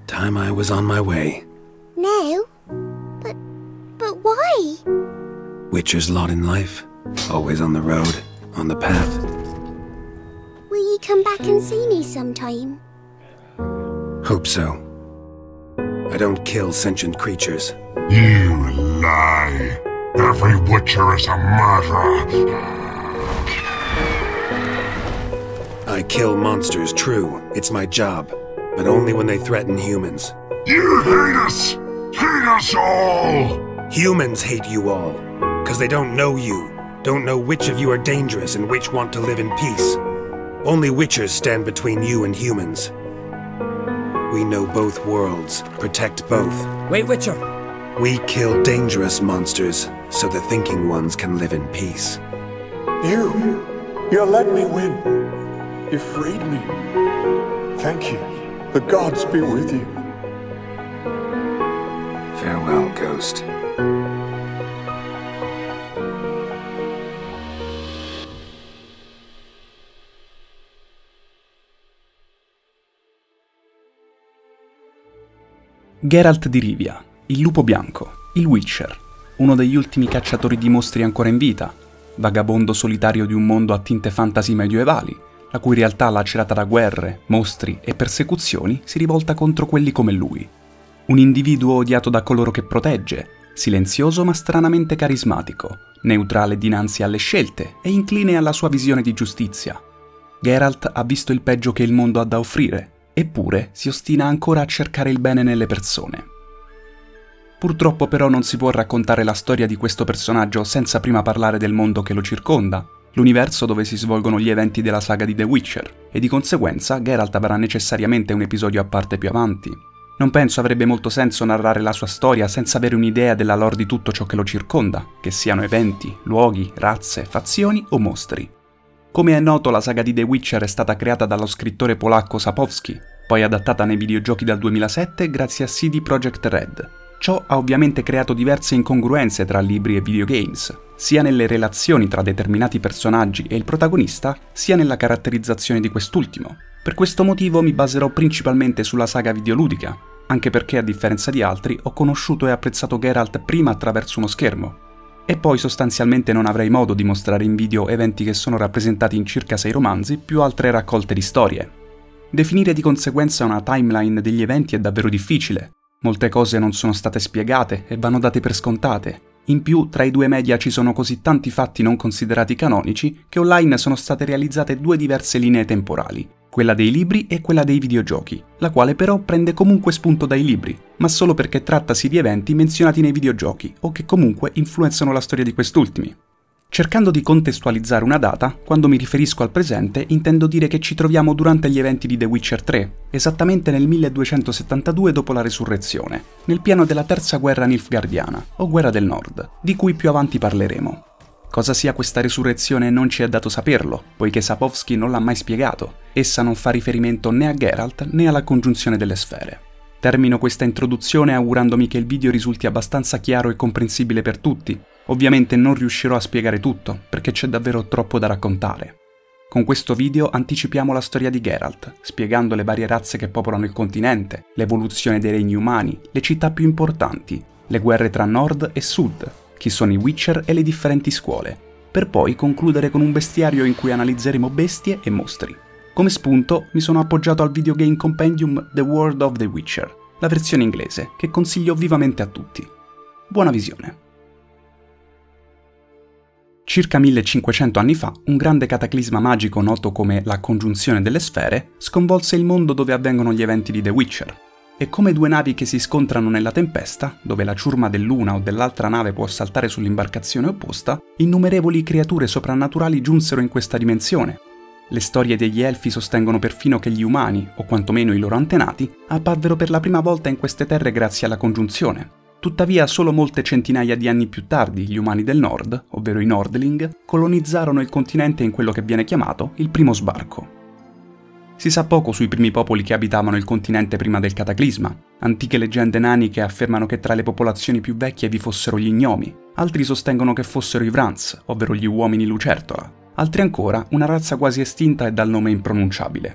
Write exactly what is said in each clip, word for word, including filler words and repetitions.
Time I was on my way. No? But... but why? Witcher's lot in life. Always on the road, on the path. Will you come back and see me sometime? Hope so. I don't kill sentient creatures. You lie. Every Witcher is a murderer. I kill monsters, true. It's my job. But only when they threaten humans. You hate us! Hate us all! Humans hate you all. Because they don't know you. Don't know which of you are dangerous and which want to live in peace. Only Witchers stand between you and humans. We know both worlds, protect both. Wait, Witcher! We kill dangerous monsters, so the thinking ones can live in peace. You! You let me win. You freed me. Thank you. The gods be with you. Farewell, Ghost. Geralt di Rivia, il lupo bianco, il Witcher, uno degli ultimi cacciatori di mostri ancora in vita, vagabondo solitario di un mondo a tinte fantasy medievali, la cui realtà lacerata da guerre, mostri e persecuzioni si rivolta contro quelli come lui. Un individuo odiato da coloro che protegge, silenzioso ma stranamente carismatico, neutrale dinanzi alle scelte e incline alla sua visione di giustizia. Geralt ha visto il peggio che il mondo ha da offrire, eppure si ostina ancora a cercare il bene nelle persone. Purtroppo però non si può raccontare la storia di questo personaggio senza prima parlare del mondo che lo circonda, l'universo dove si svolgono gli eventi della saga di The Witcher, e di conseguenza Geralt avrà necessariamente un episodio a parte più avanti. Non penso avrebbe molto senso narrare la sua storia senza avere un'idea della lore di tutto ciò che lo circonda, che siano eventi, luoghi, razze, fazioni o mostri. Come è noto, la saga di The Witcher è stata creata dallo scrittore polacco Sapkowski, poi adattata nei videogiochi dal duemilasette grazie a C D Projekt Red. Ciò ha ovviamente creato diverse incongruenze tra libri e videogames, sia nelle relazioni tra determinati personaggi e il protagonista, sia nella caratterizzazione di quest'ultimo. Per questo motivo mi baserò principalmente sulla saga videoludica, anche perché a differenza di altri ho conosciuto e apprezzato Geralt prima attraverso uno schermo, e poi sostanzialmente non avrei modo di mostrare in video eventi che sono rappresentati in circa sei romanzi più altre raccolte di storie. Definire di conseguenza una timeline degli eventi è davvero difficile. Molte cose non sono state spiegate e vanno date per scontate. In più, tra i due media ci sono così tanti fatti non considerati canonici che online sono state realizzate due diverse linee temporali, quella dei libri e quella dei videogiochi, la quale però prende comunque spunto dai libri, ma solo perché trattasi di eventi menzionati nei videogiochi o che comunque influenzano la storia di quest'ultimi. Cercando di contestualizzare una data, quando mi riferisco al presente intendo dire che ci troviamo durante gli eventi di The Witcher tre, esattamente nel milleduecentosettantadue dopo la Resurrezione, nel pieno della terza guerra nilfgaardiana, o Guerra del Nord, di cui più avanti parleremo. Cosa sia questa resurrezione non ci è dato saperlo, poiché Sapkowski non l'ha mai spiegato. Essa non fa riferimento né a Geralt né alla congiunzione delle sfere. Termino questa introduzione augurandomi che il video risulti abbastanza chiaro e comprensibile per tutti. Ovviamente non riuscirò a spiegare tutto, perché c'è davvero troppo da raccontare. Con questo video anticipiamo la storia di Geralt, spiegando le varie razze che popolano il continente, l'evoluzione dei regni umani, le città più importanti, le guerre tra nord e sud, chi sono i Witcher e le differenti scuole, per poi concludere con un bestiario in cui analizzeremo bestie e mostri. Come spunto mi sono appoggiato al videogame compendium The World of the Witcher, la versione inglese, che consiglio vivamente a tutti. Buona visione! Circa millecinquecento anni fa, un grande cataclisma magico noto come la congiunzione delle sfere sconvolse il mondo dove avvengono gli eventi di The Witcher. E come due navi che si scontrano nella tempesta, dove la ciurma dell'una o dell'altra nave può saltare sull'imbarcazione opposta, innumerevoli creature soprannaturali giunsero in questa dimensione. Le storie degli elfi sostengono perfino che gli umani, o quantomeno i loro antenati, apparvero per la prima volta in queste terre grazie alla congiunzione. Tuttavia, solo molte centinaia di anni più tardi, gli umani del nord, ovvero i Nordling, colonizzarono il continente in quello che viene chiamato il primo sbarco. Si sa poco sui primi popoli che abitavano il continente prima del cataclisma. Antiche leggende naniche affermano che tra le popolazioni più vecchie vi fossero gli gnomi, altri sostengono che fossero i Vrans, ovvero gli uomini lucertola, altri ancora una razza quasi estinta e dal nome impronunciabile.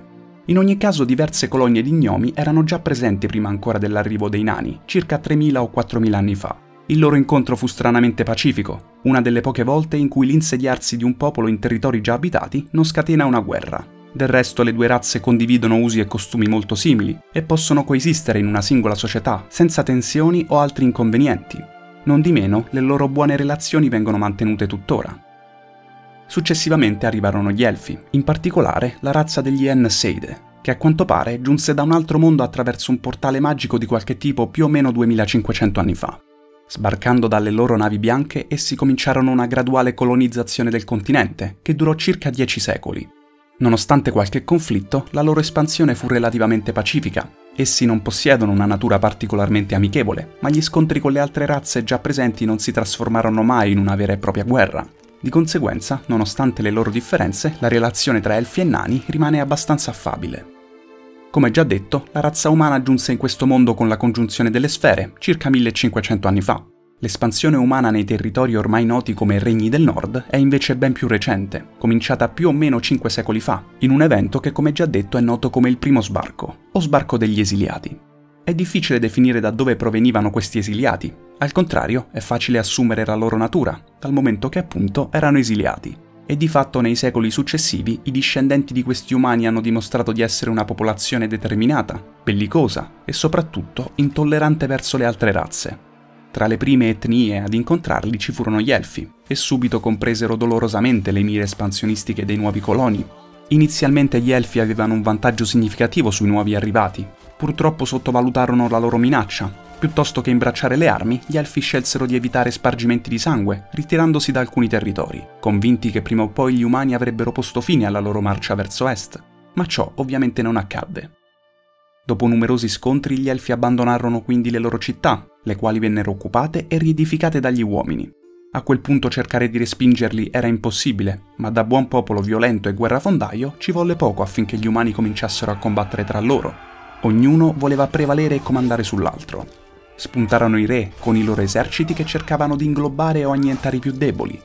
In ogni caso diverse colonie di gnomi erano già presenti prima ancora dell'arrivo dei nani, circa tremila o quattromila anni fa. Il loro incontro fu stranamente pacifico, una delle poche volte in cui l'insediarsi di un popolo in territori già abitati non scatena una guerra. Del resto le due razze condividono usi e costumi molto simili e possono coesistere in una singola società senza tensioni o altri inconvenienti. Non di meno, le loro buone relazioni vengono mantenute tuttora. Successivamente arrivarono gli Elfi, in particolare la razza degli Aen Seide, che a quanto pare giunse da un altro mondo attraverso un portale magico di qualche tipo più o meno duemilacinquecento anni fa. Sbarcando dalle loro navi bianche, essi cominciarono una graduale colonizzazione del continente, che durò circa dieci secoli. Nonostante qualche conflitto, la loro espansione fu relativamente pacifica. Essi non possiedono una natura particolarmente amichevole, ma gli scontri con le altre razze già presenti non si trasformarono mai in una vera e propria guerra. Di conseguenza, nonostante le loro differenze, la relazione tra elfi e nani rimane abbastanza affabile. Come già detto, la razza umana giunse in questo mondo con la congiunzione delle sfere, circa millecinquecento anni fa. L'espansione umana nei territori ormai noti come Regni del Nord è invece ben più recente, cominciata più o meno cinque secoli fa, in un evento che come già detto è noto come il primo sbarco, o sbarco degli esiliati. È difficile definire da dove provenivano questi esiliati, al contrario è facile assumere la loro natura, dal momento che appunto erano esiliati. E di fatto nei secoli successivi i discendenti di questi umani hanno dimostrato di essere una popolazione determinata, bellicosa e soprattutto intollerante verso le altre razze. Tra le prime etnie ad incontrarli ci furono gli Elfi, e subito compresero dolorosamente le mire espansionistiche dei nuovi coloni. Inizialmente gli Elfi avevano un vantaggio significativo sui nuovi arrivati, purtroppo sottovalutarono la loro minaccia. Piuttosto che imbracciare le armi, gli Elfi scelsero di evitare spargimenti di sangue, ritirandosi da alcuni territori, convinti che prima o poi gli umani avrebbero posto fine alla loro marcia verso est, ma ciò ovviamente non accadde. Dopo numerosi scontri gli Elfi abbandonarono quindi le loro città, le quali vennero occupate e riedificate dagli uomini. A quel punto cercare di respingerli era impossibile, ma da buon popolo violento e guerrafondaio ci volle poco affinché gli umani cominciassero a combattere tra loro. Ognuno voleva prevalere e comandare sull'altro. Spuntarono i re con i loro eserciti che cercavano di inglobare o annientare i più deboli.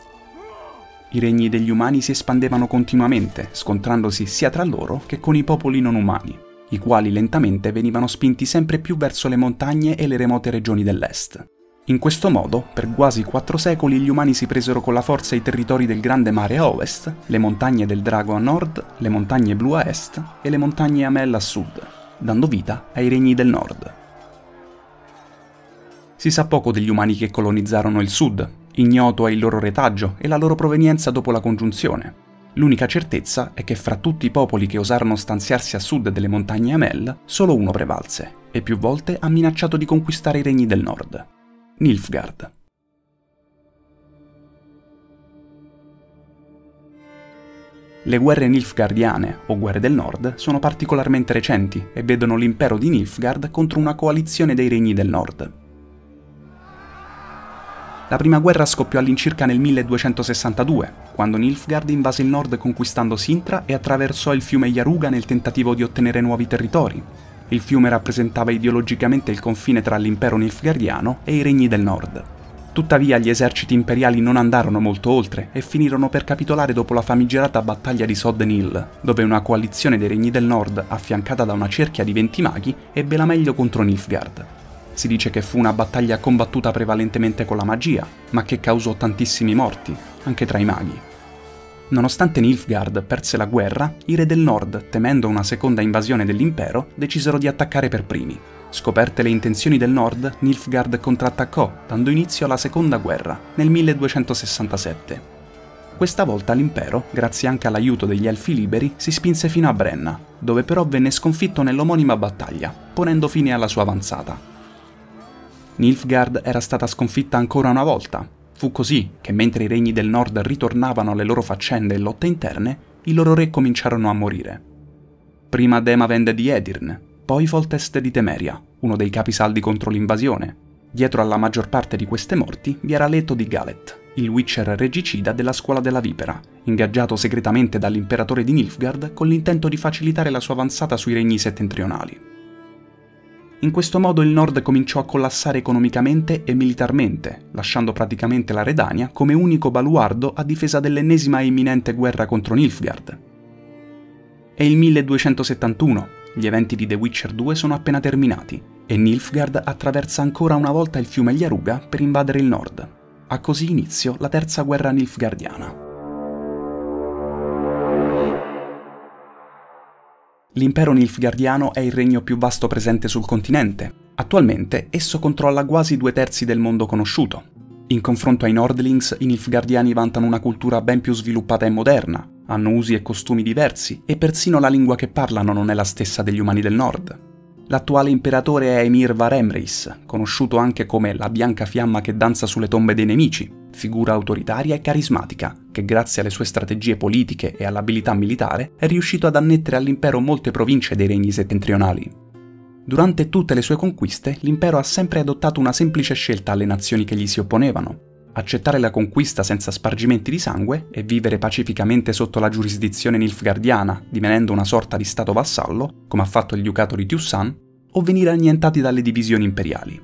I regni degli umani si espandevano continuamente, scontrandosi sia tra loro che con i popoli non umani, i quali lentamente venivano spinti sempre più verso le montagne e le remote regioni dell'est. In questo modo, per quasi quattro secoli gli umani si presero con la forza i territori del Grande Mare a ovest, le montagne del Drago a nord, le montagne blu a est e le montagne Amell a sud, dando vita ai Regni del Nord. Si sa poco degli umani che colonizzarono il sud, ignoto è il loro retaggio e la loro provenienza dopo la congiunzione. L'unica certezza è che fra tutti i popoli che osarono stanziarsi a sud delle montagne Amell, solo uno prevalse, e più volte ha minacciato di conquistare i Regni del Nord: Nilfgaard. Le guerre nilfgaardiane, o guerre del Nord, sono particolarmente recenti e vedono l'impero di Nilfgaard contro una coalizione dei Regni del Nord. La prima guerra scoppiò all'incirca nel milleduecentosessantadue, quando Nilfgaard invase il nord conquistando Sintra e attraversò il fiume Yaruga nel tentativo di ottenere nuovi territori. Il fiume rappresentava ideologicamente il confine tra l'impero nilfgaardiano e i Regni del Nord. Tuttavia gli eserciti imperiali non andarono molto oltre e finirono per capitolare dopo la famigerata battaglia di Sod Nil, dove una coalizione dei Regni del Nord, affiancata da una cerchia di venti maghi, ebbe la meglio contro Nilfgaard. Si dice che fu una battaglia combattuta prevalentemente con la magia, ma che causò tantissimi morti, anche tra i maghi. Nonostante Nilfgaard perse la guerra, i re del nord, temendo una seconda invasione dell'impero, decisero di attaccare per primi. Scoperte le intenzioni del nord, Nilfgaard contrattaccò, dando inizio alla seconda guerra, nel milleduecentosessantasette. Questa volta l'impero, grazie anche all'aiuto degli Elfi liberi, si spinse fino a Brenna, dove però venne sconfitto nell'omonima battaglia, ponendo fine alla sua avanzata. Nilfgaard era stata sconfitta ancora una volta. Fu così che mentre i regni del nord ritornavano alle loro faccende e lotte interne, i loro re cominciarono a morire. Prima Demavend di Edirne, poi Foltest di Temeria, uno dei capisaldi contro l'invasione. Dietro alla maggior parte di queste morti vi era Leto di Galet, il Witcher regicida della Scuola della Vipera, ingaggiato segretamente dall'imperatore di Nilfgaard con l'intento di facilitare la sua avanzata sui regni settentrionali. In questo modo il nord cominciò a collassare economicamente e militarmente, lasciando praticamente la Redania come unico baluardo a difesa dell'ennesima e imminente guerra contro Nilfgaard. È il milleduecentosettantuno, gli eventi di The Witcher due sono appena terminati e Nilfgaard attraversa ancora una volta il fiume Yaruga per invadere il nord. Ha così inizio la terza guerra nilfgaardiana. L'impero nilfgaardiano è il regno più vasto presente sul continente. Attualmente esso controlla quasi due terzi del mondo conosciuto. In confronto ai Nordlings, i nilfgaardiani vantano una cultura ben più sviluppata e moderna, hanno usi e costumi diversi e persino la lingua che parlano non è la stessa degli umani del nord. L'attuale imperatore è Emhyr var Emreis, conosciuto anche come la bianca fiamma che danza sulle tombe dei nemici, figura autoritaria e carismatica, che grazie alle sue strategie politiche e all'abilità militare è riuscito ad annettere all'impero molte province dei regni settentrionali. Durante tutte le sue conquiste, l'impero ha sempre adottato una semplice scelta alle nazioni che gli si opponevano: accettare la conquista senza spargimenti di sangue e vivere pacificamente sotto la giurisdizione nilfgaardiana, divenendo una sorta di stato vassallo, come ha fatto il ducato di Tiussan, o venire annientati dalle divisioni imperiali.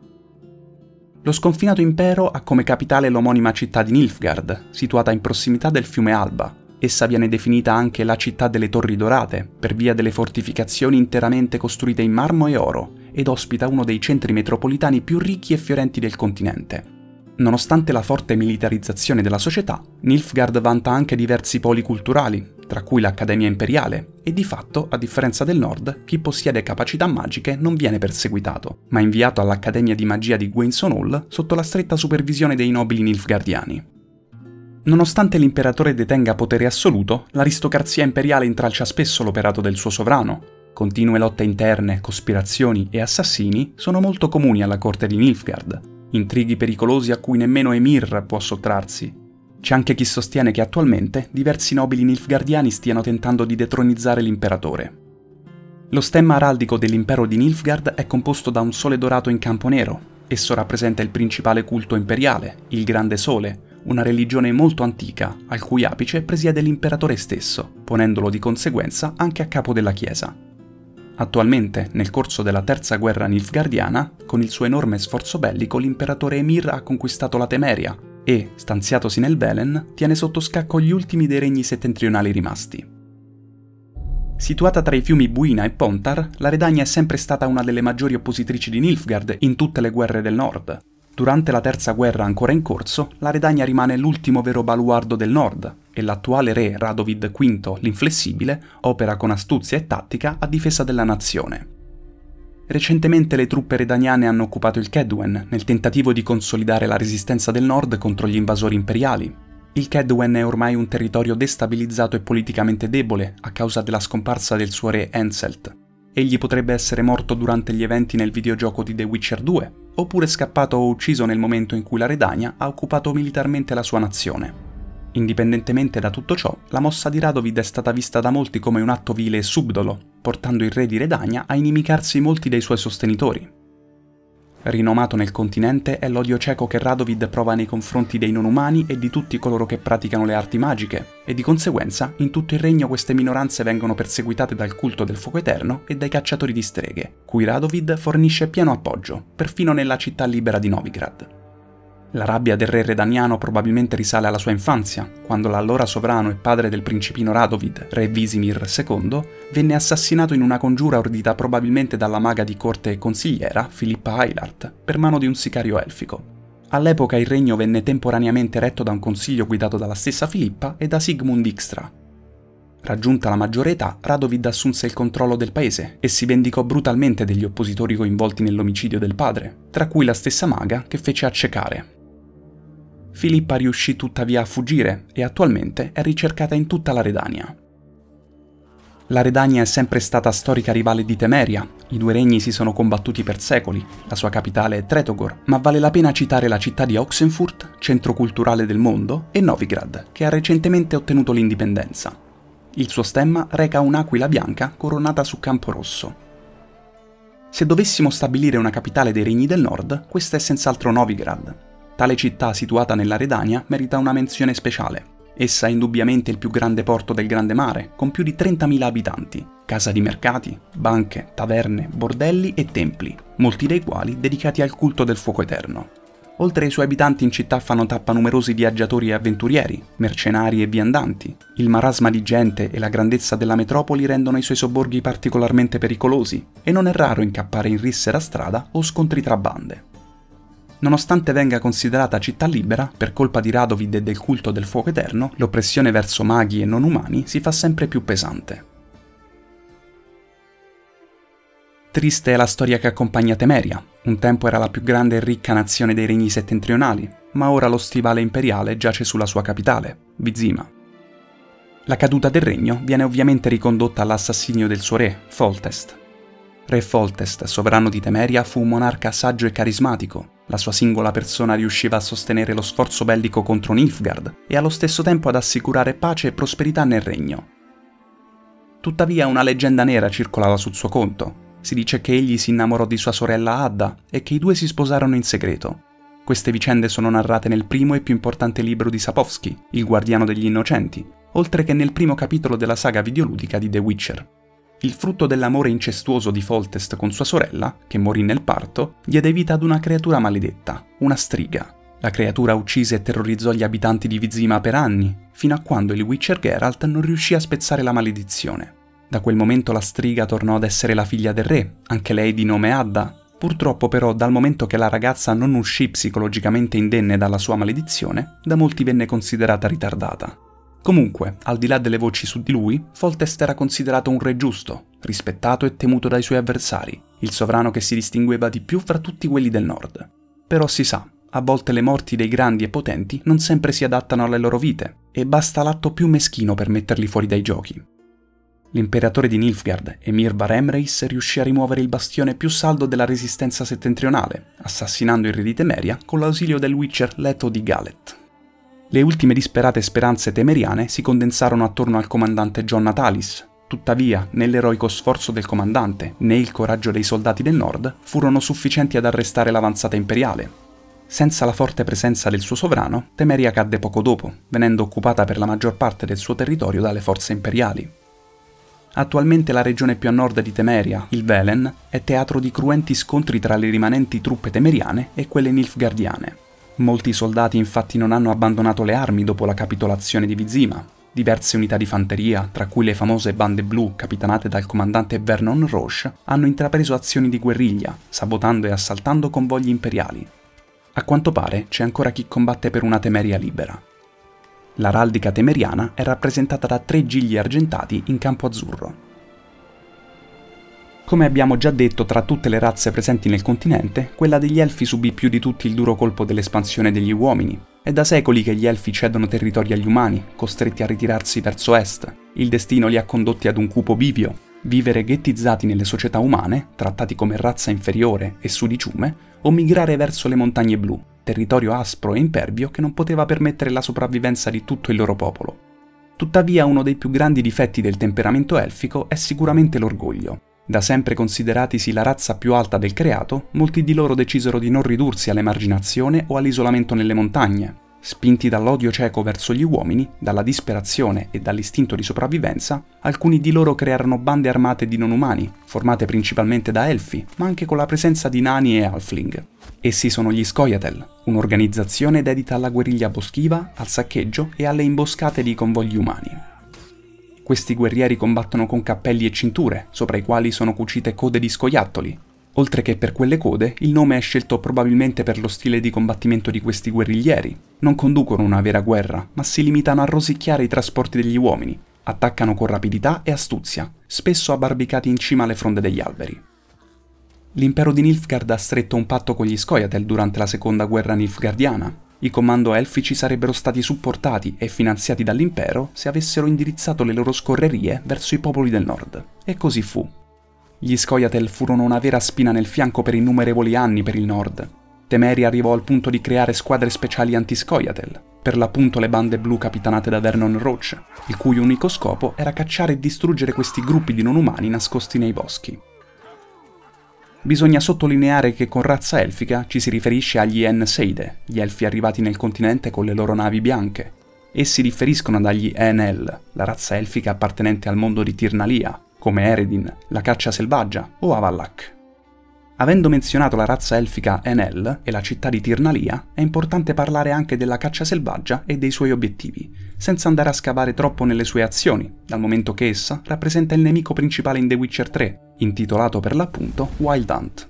Lo sconfinato impero ha come capitale l'omonima città di Nilfgaard, situata in prossimità del fiume Alba. Essa viene definita anche la città delle torri dorate, per via delle fortificazioni interamente costruite in marmo e oro, ed ospita uno dei centri metropolitani più ricchi e fiorenti del continente. Nonostante la forte militarizzazione della società, Nilfgaard vanta anche diversi poli culturali, tra cui l'Accademia Imperiale, e di fatto, a differenza del nord, chi possiede capacità magiche non viene perseguitato, ma inviato all'Accademia di Magia di Gwainson Hall sotto la stretta supervisione dei nobili nilfgaardiani. Nonostante l'imperatore detenga potere assoluto, l'aristocrazia imperiale intralcia spesso l'operato del suo sovrano. Continue lotte interne, cospirazioni e assassini sono molto comuni alla corte di Nilfgaard, intrighi pericolosi a cui nemmeno Emhyr può sottrarsi. C'è anche chi sostiene che attualmente diversi nobili nilfgaardiani stiano tentando di detronizzare l'imperatore. Lo stemma araldico dell'impero di Nilfgaard è composto da un sole dorato in campo nero. Esso rappresenta il principale culto imperiale, il Grande Sole, una religione molto antica, al cui apice presiede l'imperatore stesso, ponendolo di conseguenza anche a capo della Chiesa. Attualmente, nel corso della terza guerra nilfgaardiana, con il suo enorme sforzo bellico l'imperatore Emhyr ha conquistato la Temeria e, stanziatosi nel Velen, tiene sotto scacco gli ultimi dei regni settentrionali rimasti. Situata tra i fiumi Buina e Pontar, la Redania è sempre stata una delle maggiori oppositrici di Nilfgaard in tutte le guerre del nord. Durante la terza guerra ancora in corso, la Redania rimane l'ultimo vero baluardo del nord, e l'attuale re Radovid quinto l'Inflessibile opera con astuzia e tattica a difesa della nazione. Recentemente le truppe redaniane hanno occupato il Kaedwen nel tentativo di consolidare la resistenza del nord contro gli invasori imperiali. Il Kaedwen è ormai un territorio destabilizzato e politicamente debole a causa della scomparsa del suo re Henselt. Egli potrebbe essere morto durante gli eventi nel videogioco di The Witcher due, oppure scappato o ucciso nel momento in cui la Redania ha occupato militarmente la sua nazione. Indipendentemente da tutto ciò, la mossa di Radovid è stata vista da molti come un atto vile e subdolo, portando il re di Redania a inimicarsi molti dei suoi sostenitori. Rinomato nel continente è l'odio cieco che Radovid prova nei confronti dei non umani e di tutti coloro che praticano le arti magiche, e di conseguenza in tutto il regno queste minoranze vengono perseguitate dal culto del fuoco eterno e dai cacciatori di streghe, cui Radovid fornisce pieno appoggio, perfino nella città libera di Novigrad. La rabbia del re redaniano probabilmente risale alla sua infanzia, quando l'allora sovrano e padre del principino Radovid, re Visimir secondo, venne assassinato in una congiura ordita probabilmente dalla maga di corte e consigliera Filippa Eilhart per mano di un sicario elfico. All'epoca il regno venne temporaneamente retto da un consiglio guidato dalla stessa Filippa e da Sigmund Dijkstra. Raggiunta la maggiore età, Radovid assunse il controllo del paese e si vendicò brutalmente degli oppositori coinvolti nell'omicidio del padre, tra cui la stessa maga che fece accecare. Filippa riuscì tuttavia a fuggire e attualmente è ricercata in tutta la Redania. La Redania è sempre stata storica rivale di Temeria, i due regni si sono combattuti per secoli, la sua capitale è Tretogor, ma vale la pena citare la città di Oxenfurt, centro culturale del mondo, e Novigrad, che ha recentemente ottenuto l'indipendenza. Il suo stemma reca un'aquila bianca coronata su campo rosso. Se dovessimo stabilire una capitale dei regni del nord, questa è senz'altro Novigrad. Tale città situata nella Redania merita una menzione speciale. Essa è indubbiamente il più grande porto del Grande Mare, con più di trentamila abitanti, casa di mercati, banche, taverne, bordelli e templi, molti dei quali dedicati al culto del fuoco eterno. Oltre ai suoi abitanti in città fanno tappa numerosi viaggiatori e avventurieri, mercenari e viandanti. Il marasma di gente e la grandezza della metropoli rendono i suoi sobborghi particolarmente pericolosi, e non è raro incappare in risse da strada o scontri tra bande. Nonostante venga considerata città libera, per colpa di Radovid e del culto del fuoco eterno, l'oppressione verso maghi e non umani si fa sempre più pesante. Triste è la storia che accompagna Temeria. Un tempo era la più grande e ricca nazione dei regni settentrionali, ma ora lo stivale imperiale giace sulla sua capitale, Vizima. La caduta del regno viene ovviamente ricondotta all'assassinio del suo re, Foltest. Re Foltest, sovrano di Temeria, fu un monarca saggio e carismatico. La sua singola persona riusciva a sostenere lo sforzo bellico contro Nilfgaard e allo stesso tempo ad assicurare pace e prosperità nel regno. Tuttavia una leggenda nera circolava sul suo conto. Si dice che egli si innamorò di sua sorella Adda e che i due si sposarono in segreto. Queste vicende sono narrate nel primo e più importante libro di Sapkowski, Il Guardiano degli Innocenti, oltre che nel primo capitolo della saga videoludica di The Witcher. Il frutto dell'amore incestuoso di Foltest con sua sorella, che morì nel parto, diede vita ad una creatura maledetta, una striga. La creatura uccise e terrorizzò gli abitanti di Vizima per anni, fino a quando il Witcher Geralt non riuscì a spezzare la maledizione. Da quel momento la striga tornò ad essere la figlia del re, anche lei di nome Adda. Purtroppo però, dal momento che la ragazza non uscì psicologicamente indenne dalla sua maledizione, da molti venne considerata ritardata. Comunque, al di là delle voci su di lui, Foltest era considerato un re giusto, rispettato e temuto dai suoi avversari, il sovrano che si distingueva di più fra tutti quelli del nord. Però si sa, a volte le morti dei grandi e potenti non sempre si adattano alle loro vite, e basta l'atto più meschino per metterli fuori dai giochi. L'imperatore di Nilfgaard, Emhyr Baremreis, riuscì a rimuovere il bastione più saldo della resistenza settentrionale, assassinando il re di Temeria con l'ausilio del Witcher Leto di Gallet. Le ultime disperate speranze temeriane si condensarono attorno al comandante John Natalis. Tuttavia, né l'eroico sforzo del comandante, né il coraggio dei soldati del nord furono sufficienti ad arrestare l'avanzata imperiale. Senza la forte presenza del suo sovrano, Temeria cadde poco dopo, venendo occupata per la maggior parte del suo territorio dalle forze imperiali. Attualmente la regione più a nord di Temeria, il Velen, è teatro di cruenti scontri tra le rimanenti truppe temeriane e quelle nilfgaardiane. Molti soldati infatti non hanno abbandonato le armi dopo la capitolazione di Vizima. Diverse unità di fanteria, tra cui le famose bande blu capitanate dal comandante Vernon Roche, hanno intrapreso azioni di guerriglia, sabotando e assaltando convogli imperiali. A quanto pare c'è ancora chi combatte per una Temeria libera. L'araldica temeriana è rappresentata da tre gigli argentati in campo azzurro. Come abbiamo già detto, tra tutte le razze presenti nel continente, quella degli Elfi subì più di tutti il duro colpo dell'espansione degli uomini. È da secoli che gli Elfi cedono territori agli umani, costretti a ritirarsi verso est. Il destino li ha condotti ad un cupo bivio, vivere ghettizzati nelle società umane, trattati come razza inferiore e sudiciume, o migrare verso le montagne blu, territorio aspro e impervio che non poteva permettere la sopravvivenza di tutto il loro popolo. Tuttavia uno dei più grandi difetti del temperamento elfico è sicuramente l'orgoglio. Da sempre consideratisi la razza più alta del creato, molti di loro decisero di non ridursi all'emarginazione o all'isolamento nelle montagne. Spinti dall'odio cieco verso gli uomini, dalla disperazione e dall'istinto di sopravvivenza, alcuni di loro crearono bande armate di non umani, formate principalmente da elfi, ma anche con la presenza di nani e halfling. Essi sono gli Scoia'tael, un'organizzazione dedita alla guerriglia boschiva, al saccheggio e alle imboscate di convogli umani. Questi guerrieri combattono con cappelli e cinture, sopra i quali sono cucite code di scoiattoli. Oltre che per quelle code, il nome è scelto probabilmente per lo stile di combattimento di questi guerriglieri. Non conducono una vera guerra, ma si limitano a rosicchiare i trasporti degli uomini. Attaccano con rapidità e astuzia, spesso abbarbicati in cima alle fronde degli alberi. L'impero di Nilfgaard ha stretto un patto con gli Scoia'tael durante la seconda guerra nilfgaardiana. I comando elfici sarebbero stati supportati e finanziati dall'impero se avessero indirizzato le loro scorrerie verso i popoli del nord. E così fu. Gli Scoia'tael furono una vera spina nel fianco per innumerevoli anni per il nord. Temeria arrivò al punto di creare squadre speciali anti-Scoia'tael, per l'appunto le bande blu capitanate da Vernon Roche, il cui unico scopo era cacciare e distruggere questi gruppi di non umani nascosti nei boschi. Bisogna sottolineare che con razza elfica ci si riferisce agli Aen-Seide, gli elfi arrivati nel continente con le loro navi bianche. Essi differiscono dagli Aen-El, la razza elfica appartenente al mondo di Tirnalia, come Eredin, la caccia selvaggia o Avallac'h. Avendo menzionato la razza elfica Enel e la città di Tirnalia, è importante parlare anche della caccia selvaggia e dei suoi obiettivi, senza andare a scavare troppo nelle sue azioni, dal momento che essa rappresenta il nemico principale in The Witcher tre, intitolato per l'appunto Wild Hunt.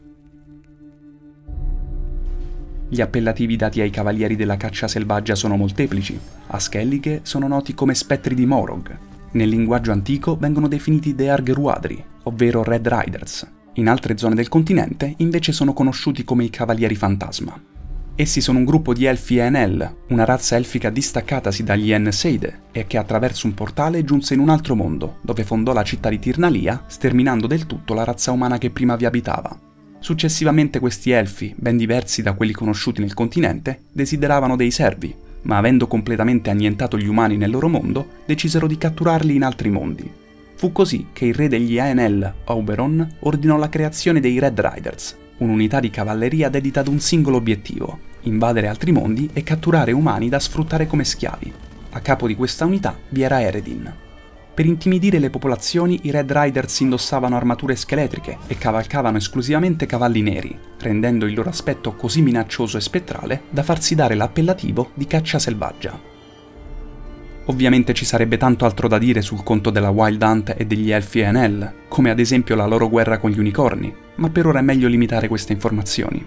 Gli appellativi dati ai cavalieri della caccia selvaggia sono molteplici. A Skellige sono noti come spettri di Morog. Nel linguaggio antico vengono definiti Deargeruadri, ovvero Red Riders. In altre zone del continente invece sono conosciuti come i Cavalieri Fantasma. Essi sono un gruppo di Elfi Enel, una razza elfica distaccatasi dagli Enseide e che attraverso un portale giunse in un altro mondo, dove fondò la città di Tirnalia, sterminando del tutto la razza umana che prima vi abitava. Successivamente questi Elfi, ben diversi da quelli conosciuti nel continente, desideravano dei servi, ma avendo completamente annientato gli umani nel loro mondo, decisero di catturarli in altri mondi. Fu così che il re degli Aenel, Oberon, ordinò la creazione dei Red Riders, un'unità di cavalleria dedita ad un singolo obiettivo: invadere altri mondi e catturare umani da sfruttare come schiavi. A capo di questa unità vi era Eredin. Per intimidire le popolazioni, i Red Riders indossavano armature scheletriche e cavalcavano esclusivamente cavalli neri, rendendo il loro aspetto così minaccioso e spettrale da farsi dare l'appellativo di caccia selvaggia. Ovviamente ci sarebbe tanto altro da dire sul conto della Wild Hunt e degli Elfi Enel, come ad esempio la loro guerra con gli unicorni, ma per ora è meglio limitare queste informazioni.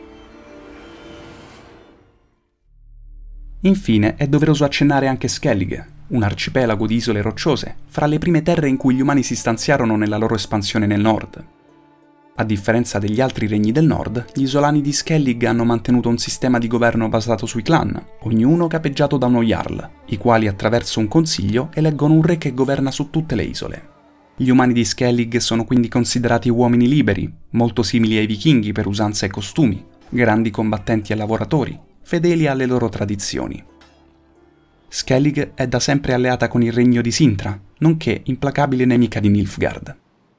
Infine è doveroso accennare anche Skellige, un arcipelago di isole rocciose, fra le prime terre in cui gli umani si stanziarono nella loro espansione nel nord. A differenza degli altri regni del nord, gli isolani di Skellig hanno mantenuto un sistema di governo basato sui clan, ognuno capeggiato da uno Jarl, i quali attraverso un consiglio eleggono un re che governa su tutte le isole. Gli umani di Skellig sono quindi considerati uomini liberi, molto simili ai vichinghi per usanze e costumi, grandi combattenti e lavoratori, fedeli alle loro tradizioni. Skellig è da sempre alleata con il regno di Sintra, nonché implacabile nemica di Nilfgaard.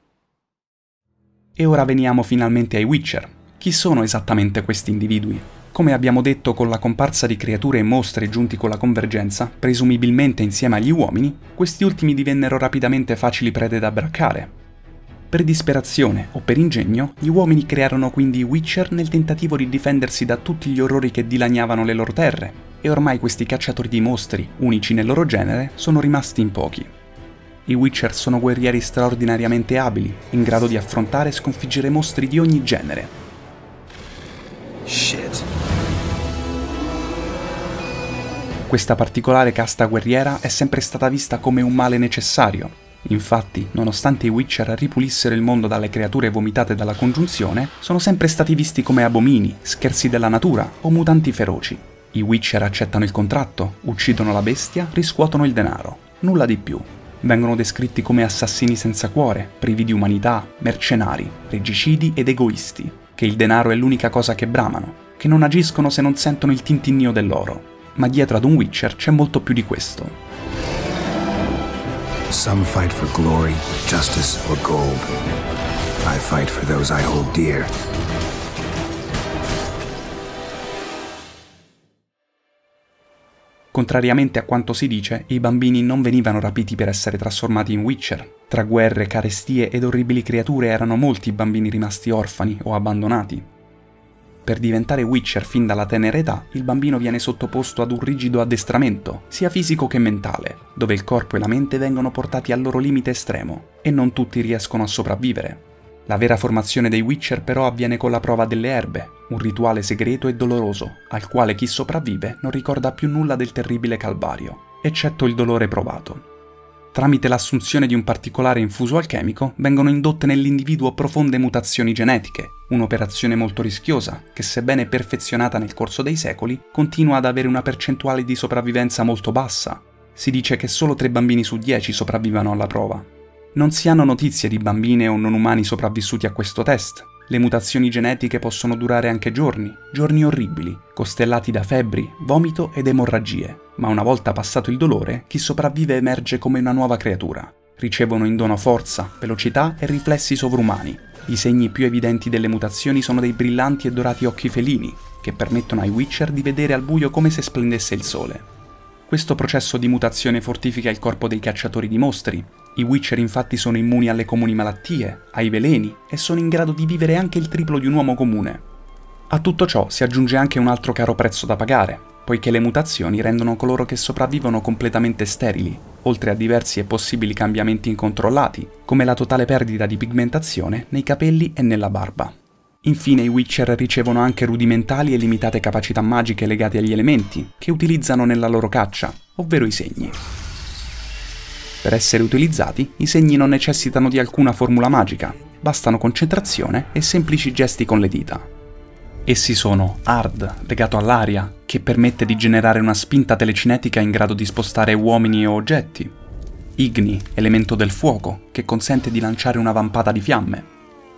E ora veniamo finalmente ai Witcher. Chi sono esattamente questi individui? Come abbiamo detto, con la comparsa di creature e mostri giunti con la convergenza, presumibilmente insieme agli uomini, questi ultimi divennero rapidamente facili prede da braccare. Per disperazione o per ingegno, gli uomini crearono quindi i Witcher nel tentativo di difendersi da tutti gli orrori che dilaniavano le loro terre, e ormai questi cacciatori di mostri, unici nel loro genere, sono rimasti in pochi. I Witcher sono guerrieri straordinariamente abili, in grado di affrontare e sconfiggere mostri di ogni genere. Shit. Questa particolare casta guerriera è sempre stata vista come un male necessario. Infatti, nonostante i Witcher ripulissero il mondo dalle creature vomitate dalla congiunzione, sono sempre stati visti come abomini, scherzi della natura o mutanti feroci. I Witcher accettano il contratto, uccidono la bestia, riscuotono il denaro. Nulla di più. Vengono descritti come assassini senza cuore, privi di umanità, mercenari, regicidi ed egoisti, che il denaro è l'unica cosa che bramano, che non agiscono se non sentono il tintinnio dell'oro. Ma dietro ad un Witcher c'è molto più di questo. Some fight for glory, justice or gold. I fight for those I hold dear. Contrariamente a quanto si dice, i bambini non venivano rapiti per essere trasformati in Witcher. Tra guerre, carestie ed orribili creature erano molti i bambini rimasti orfani o abbandonati. Per diventare Witcher fin dalla tenera età, il bambino viene sottoposto ad un rigido addestramento, sia fisico che mentale, dove il corpo e la mente vengono portati al loro limite estremo, e non tutti riescono a sopravvivere. La vera formazione dei Witcher però avviene con la prova delle erbe, un rituale segreto e doloroso, al quale chi sopravvive non ricorda più nulla del terribile calvario, eccetto il dolore provato. Tramite l'assunzione di un particolare infuso alchemico vengono indotte nell'individuo profonde mutazioni genetiche, un'operazione molto rischiosa che, sebbene perfezionata nel corso dei secoli, continua ad avere una percentuale di sopravvivenza molto bassa. Si dice che solo tre bambini su dieci sopravvivano alla prova. Non si hanno notizie di bambine o non umani sopravvissuti a questo test. Le mutazioni genetiche possono durare anche giorni, giorni orribili, costellati da febbri, vomito ed emorragie, ma una volta passato il dolore, chi sopravvive emerge come una nuova creatura. Ricevono in dono forza, velocità e riflessi sovrumani. I segni più evidenti delle mutazioni sono dei brillanti e dorati occhi felini, che permettono ai Witcher di vedere al buio come se splendesse il sole. Questo processo di mutazione fortifica il corpo dei cacciatori di mostri. I Witcher infatti sono immuni alle comuni malattie, ai veleni e sono in grado di vivere anche il triplo di un uomo comune. A tutto ciò si aggiunge anche un altro caro prezzo da pagare, poiché le mutazioni rendono coloro che sopravvivono completamente sterili, oltre a diversi e possibili cambiamenti incontrollati, come la totale perdita di pigmentazione nei capelli e nella barba. Infine i Witcher ricevono anche rudimentali e limitate capacità magiche legate agli elementi, che utilizzano nella loro caccia, ovvero i segni. Per essere utilizzati, i segni non necessitano di alcuna formula magica, bastano concentrazione e semplici gesti con le dita. Essi sono Hard, legato all'aria, che permette di generare una spinta telecinetica in grado di spostare uomini e oggetti. Igni, elemento del fuoco, che consente di lanciare una vampata di fiamme.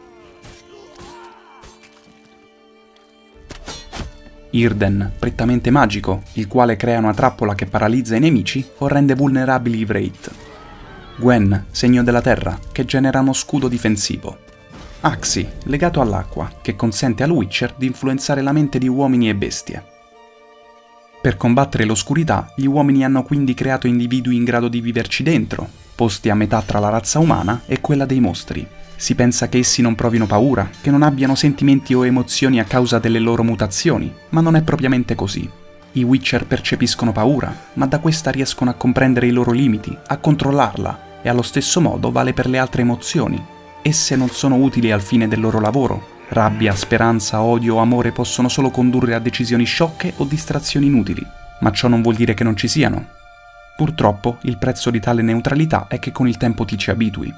Yrden, prettamente magico, il quale crea una trappola che paralizza i nemici o rende vulnerabili i Wraith. Gwen, segno della terra, che genera uno scudo difensivo. Axi, legato all'acqua, che consente al Witcher di influenzare la mente di uomini e bestie. Per combattere l'oscurità, gli uomini hanno quindi creato individui in grado di viverci dentro, posti a metà tra la razza umana e quella dei mostri. Si pensa che essi non provino paura, che non abbiano sentimenti o emozioni a causa delle loro mutazioni, ma non è propriamente così. I Witcher percepiscono paura, ma da questa riescono a comprendere i loro limiti, a controllarla, e allo stesso modo vale per le altre emozioni. Esse non sono utili al fine del loro lavoro. Rabbia, speranza, odio o amore possono solo condurre a decisioni sciocche o distrazioni inutili, ma ciò non vuol dire che non ci siano. Purtroppo, il prezzo di tale neutralità è che con il tempo ti ci abitui.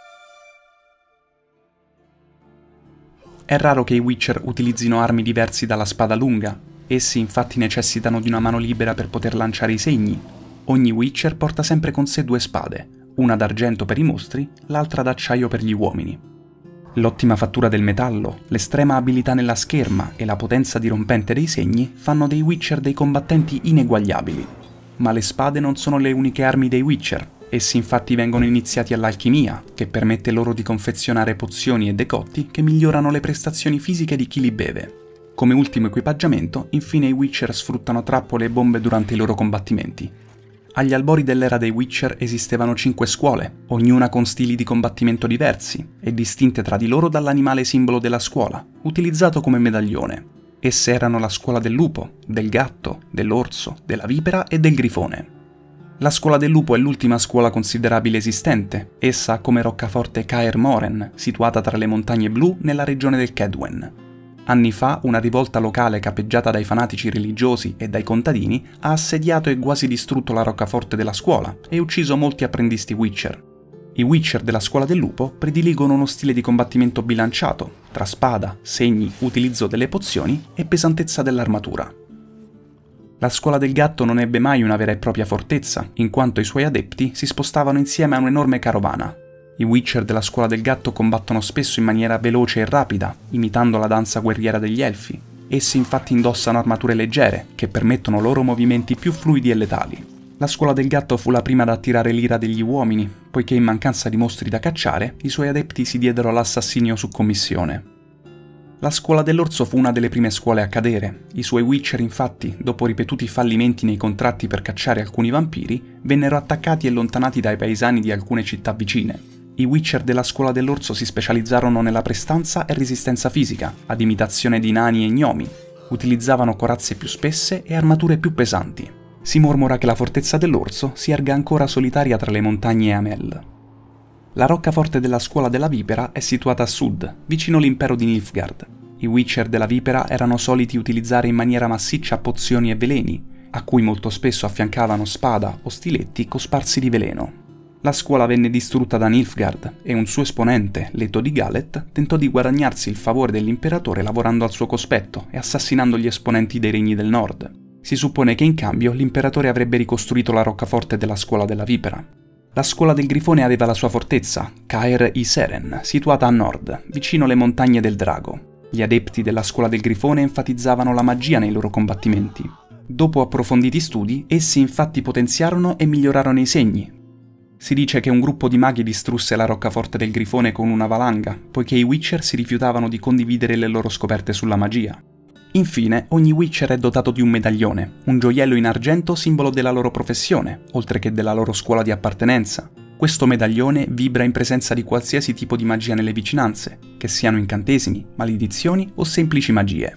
È raro che i Witcher utilizzino armi diversi dalla spada lunga, essi infatti necessitano di una mano libera per poter lanciare i segni. Ogni Witcher porta sempre con sé due spade, una d'argento per i mostri, l'altra d'acciaio per gli uomini. L'ottima fattura del metallo, l'estrema abilità nella scherma e la potenza dirompente dei segni fanno dei Witcher dei combattenti ineguagliabili. Ma le spade non sono le uniche armi dei Witcher. Essi infatti vengono iniziati all'alchimia, che permette loro di confezionare pozioni e decotti che migliorano le prestazioni fisiche di chi li beve. Come ultimo equipaggiamento, infine i Witcher sfruttano trappole e bombe durante i loro combattimenti. Agli albori dell'era dei Witcher esistevano cinque scuole, ognuna con stili di combattimento diversi, e distinte tra di loro dall'animale simbolo della scuola, utilizzato come medaglione. Esse erano la scuola del lupo, del gatto, dell'orso, della vipera e del grifone. La scuola del lupo è l'ultima scuola considerabile esistente, essa ha come roccaforte Caer Moren, situata tra le montagne blu nella regione del Kaedwen. Anni fa una rivolta locale capeggiata dai fanatici religiosi e dai contadini ha assediato e quasi distrutto la roccaforte della scuola e ucciso molti apprendisti Witcher. I Witcher della scuola del lupo prediligono uno stile di combattimento bilanciato, tra spada, segni, utilizzo delle pozioni e pesantezza dell'armatura. La scuola del gatto non ebbe mai una vera e propria fortezza, in quanto i suoi adepti si spostavano insieme a un'enorme carovana. I Witcher della scuola del gatto combattono spesso in maniera veloce e rapida, imitando la danza guerriera degli elfi. Essi infatti indossano armature leggere, che permettono loro movimenti più fluidi e letali. La scuola del gatto fu la prima ad attirare l'ira degli uomini, poiché in mancanza di mostri da cacciare, i suoi adepti si diedero all'assassinio su commissione. La scuola dell'orso fu una delle prime scuole a cadere. I suoi Witcher infatti, dopo ripetuti fallimenti nei contratti per cacciare alcuni vampiri, vennero attaccati e allontanati dai paesani di alcune città vicine. I Witcher della scuola dell'orso si specializzarono nella prestanza e resistenza fisica, ad imitazione di nani e gnomi. Utilizzavano corazze più spesse e armature più pesanti. Si mormora che la fortezza dell'orso si erga ancora solitaria tra le montagne Amel. La roccaforte della scuola della vipera è situata a sud, vicino l'impero di Nilfgaard. I Witcher della vipera erano soliti utilizzare in maniera massiccia pozioni e veleni, a cui molto spesso affiancavano spada o stiletti cosparsi di veleno. La scuola venne distrutta da Nilfgaard e un suo esponente, Leto di Galet, tentò di guadagnarsi il favore dell'imperatore lavorando al suo cospetto e assassinando gli esponenti dei regni del nord. Si suppone che in cambio l'imperatore avrebbe ricostruito la roccaforte della scuola della vipera. La scuola del grifone aveva la sua fortezza, Caer i Seren, situata a nord, vicino alle montagne del drago. Gli adepti della scuola del grifone enfatizzavano la magia nei loro combattimenti. Dopo approfonditi studi, essi infatti potenziarono e migliorarono i segni. Si dice che un gruppo di maghi distrusse la roccaforte del grifone con una valanga, poiché i Witcher si rifiutavano di condividere le loro scoperte sulla magia. Infine, ogni Witcher è dotato di un medaglione, un gioiello in argento simbolo della loro professione, oltre che della loro scuola di appartenenza. Questo medaglione vibra in presenza di qualsiasi tipo di magia nelle vicinanze, che siano incantesimi, maledizioni o semplici magie.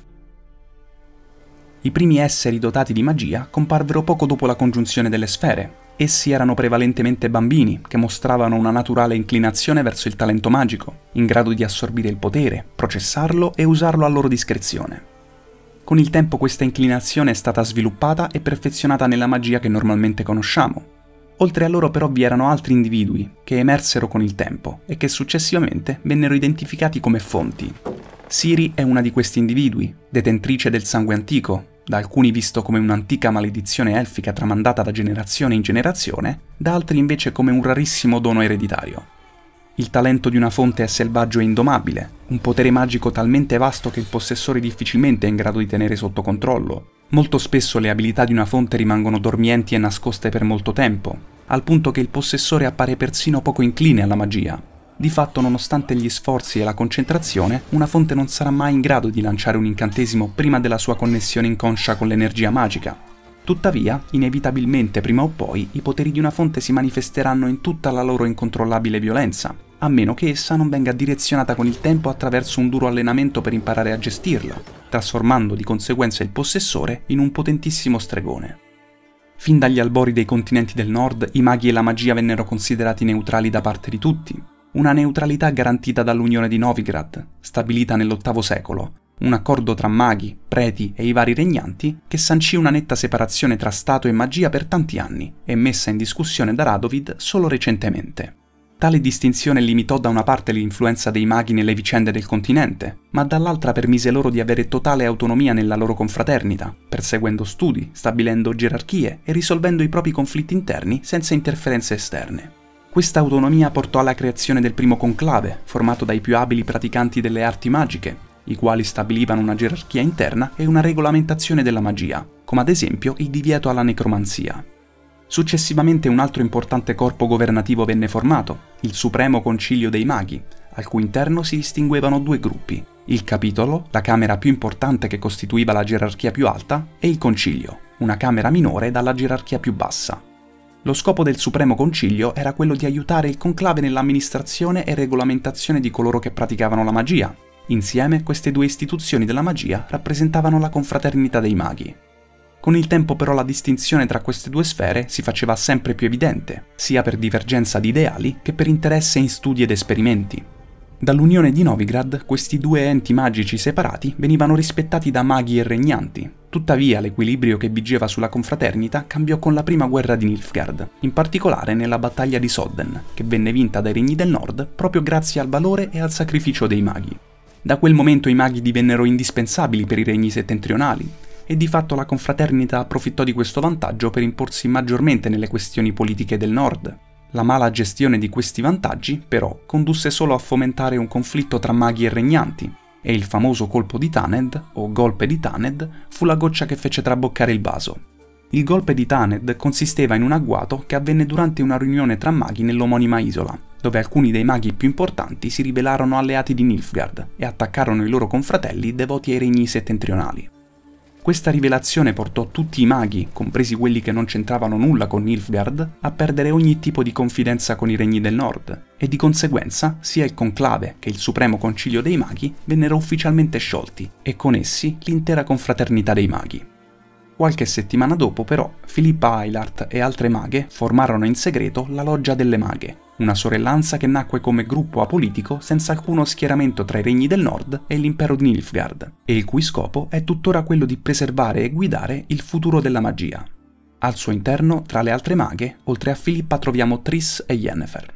I primi esseri dotati di magia comparvero poco dopo la congiunzione delle sfere. Essi erano prevalentemente bambini, che mostravano una naturale inclinazione verso il talento magico, in grado di assorbire il potere, processarlo e usarlo a loro discrezione. Con il tempo questa inclinazione è stata sviluppata e perfezionata nella magia che normalmente conosciamo. Oltre a loro però vi erano altri individui, che emersero con il tempo e che successivamente vennero identificati come fonti. Ciri è una di questi individui, detentrice del sangue antico, da alcuni visto come un'antica maledizione elfica tramandata da generazione in generazione, da altri invece come un rarissimo dono ereditario. Il talento di una fonte è selvaggio e indomabile, un potere magico talmente vasto che il possessore difficilmente è in grado di tenere sotto controllo. Molto spesso le abilità di una fonte rimangono dormienti e nascoste per molto tempo, al punto che il possessore appare persino poco incline alla magia. Di fatto, nonostante gli sforzi e la concentrazione, una fonte non sarà mai in grado di lanciare un incantesimo prima della sua connessione inconscia con l'energia magica. Tuttavia, inevitabilmente prima o poi, i poteri di una fonte si manifesteranno in tutta la loro incontrollabile violenza, a meno che essa non venga direzionata con il tempo attraverso un duro allenamento per imparare a gestirla, trasformando di conseguenza il possessore in un potentissimo stregone. Fin dagli albori dei continenti del nord, i maghi e la magia vennero considerati neutrali da parte di tutti, una neutralità garantita dall'Unione di Novigrad, stabilita nell'ottavo secolo, un accordo tra maghi, preti e i vari regnanti che sancì una netta separazione tra Stato e magia per tanti anni e messa in discussione da Radovid solo recentemente. Tale distinzione limitò da una parte l'influenza dei maghi nelle vicende del continente, ma dall'altra permise loro di avere totale autonomia nella loro confraternita, perseguendo studi, stabilendo gerarchie e risolvendo i propri conflitti interni senza interferenze esterne. Questa autonomia portò alla creazione del primo conclave, formato dai più abili praticanti delle arti magiche, i quali stabilivano una gerarchia interna e una regolamentazione della magia, come ad esempio il divieto alla necromanzia. Successivamente un altro importante corpo governativo venne formato, il Supremo Concilio dei Maghi, al cui interno si distinguevano due gruppi, il Capitolo, la camera più importante che costituiva la gerarchia più alta, e il Concilio, una camera minore dalla gerarchia più bassa. Lo scopo del Supremo Concilio era quello di aiutare il conclave nell'amministrazione e regolamentazione di coloro che praticavano la magia. Insieme, queste due istituzioni della magia rappresentavano la confraternita dei maghi. Con il tempo però la distinzione tra queste due sfere si faceva sempre più evidente, sia per divergenza di ideali che per interesse in studi ed esperimenti. Dall'unione di Novigrad, questi due enti magici separati venivano rispettati da maghi e regnanti. Tuttavia, l'equilibrio che vigeva sulla confraternita cambiò con la prima guerra di Nilfgaard, in particolare nella battaglia di Sodden, che venne vinta dai regni del nord proprio grazie al valore e al sacrificio dei maghi. Da quel momento i maghi divennero indispensabili per i regni settentrionali, e di fatto la confraternita approfittò di questo vantaggio per imporsi maggiormente nelle questioni politiche del nord. La mala gestione di questi vantaggi, però, condusse solo a fomentare un conflitto tra maghi e regnanti, e il famoso colpo di Taned, o golpe di Taned, fu la goccia che fece traboccare il vaso. Il golpe di Taned consisteva in un agguato che avvenne durante una riunione tra maghi nell'omonima isola, dove alcuni dei maghi più importanti si ribelarono alleati di Nilfgaard e attaccarono i loro confratelli devoti ai regni settentrionali. Questa rivelazione portò tutti i maghi, compresi quelli che non c'entravano nulla con Nilfgaard, a perdere ogni tipo di confidenza con i regni del nord, e di conseguenza sia il conclave che il Supremo Concilio dei Maghi vennero ufficialmente sciolti, e con essi l'intera confraternita dei maghi. Qualche settimana dopo, però, Filippa Eilhart e altre maghe formarono in segreto la Loggia delle Maghe, una sorellanza che nacque come gruppo apolitico senza alcuno schieramento tra i regni del nord e l'impero di Nilfgaard, e il cui scopo è tuttora quello di preservare e guidare il futuro della magia. Al suo interno, tra le altre maghe, oltre a Filippa troviamo Triss e Yennefer.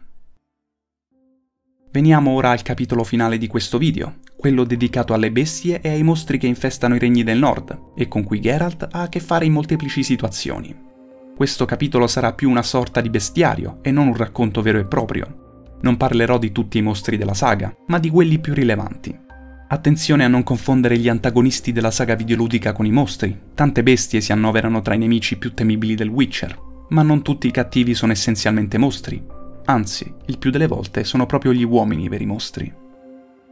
Veniamo ora al capitolo finale di questo video, quello dedicato alle bestie e ai mostri che infestano i regni del nord, e con cui Geralt ha a che fare in molteplici situazioni. Questo capitolo sarà più una sorta di bestiario e non un racconto vero e proprio. Non parlerò di tutti i mostri della saga, ma di quelli più rilevanti. Attenzione a non confondere gli antagonisti della saga videoludica con i mostri. Tante bestie si annoverano tra i nemici più temibili del Witcher, ma non tutti i cattivi sono essenzialmente mostri. Anzi, il più delle volte sono proprio gli uomini i veri mostri.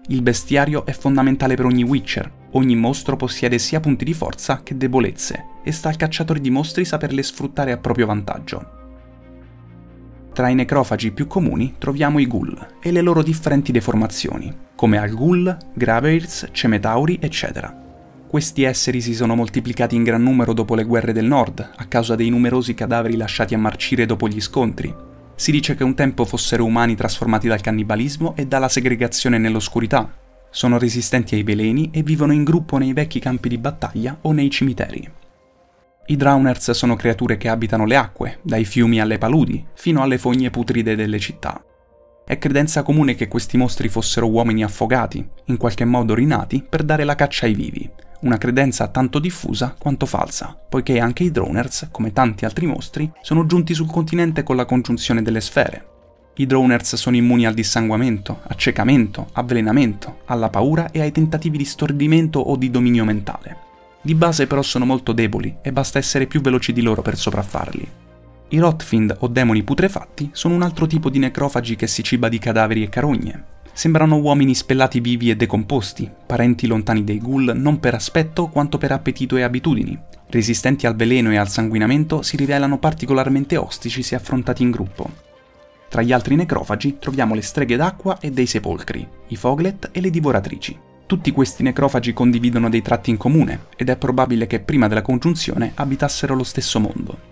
Il bestiario è fondamentale per ogni Witcher. Ogni mostro possiede sia punti di forza che debolezze, e sta al cacciatore di mostri saperle sfruttare a proprio vantaggio. Tra i necrofagi più comuni troviamo i ghoul e le loro differenti deformazioni, come Al-Ghul, Graveirs, Cemetauri, eccetera. Questi esseri si sono moltiplicati in gran numero dopo le guerre del nord, a causa dei numerosi cadaveri lasciati a marcire dopo gli scontri. Si dice che un tempo fossero umani trasformati dal cannibalismo e dalla segregazione nell'oscurità. Sono resistenti ai veleni e vivono in gruppo nei vecchi campi di battaglia o nei cimiteri. I Drowners sono creature che abitano le acque, dai fiumi alle paludi, fino alle fogne putride delle città. È credenza comune che questi mostri fossero uomini affogati, in qualche modo rinati per dare la caccia ai vivi, una credenza tanto diffusa quanto falsa, poiché anche i Drowners, come tanti altri mostri, sono giunti sul continente con la congiunzione delle sfere. I Drowners sono immuni al dissanguamento, accecamento, avvelenamento, alla paura e ai tentativi di stordimento o di dominio mentale. Di base però sono molto deboli e basta essere più veloci di loro per sopraffarli. I Rotfind o demoni putrefatti sono un altro tipo di necrofagi che si ciba di cadaveri e carogne. Sembrano uomini spellati vivi e decomposti, parenti lontani dei ghoul non per aspetto quanto per appetito e abitudini. Resistenti al veleno e al sanguinamento, si rivelano particolarmente ostici se affrontati in gruppo. Tra gli altri necrofagi troviamo le streghe d'acqua e dei sepolcri, i Foglet e le divoratrici. Tutti questi necrofagi condividono dei tratti in comune, ed è probabile che prima della congiunzione abitassero lo stesso mondo.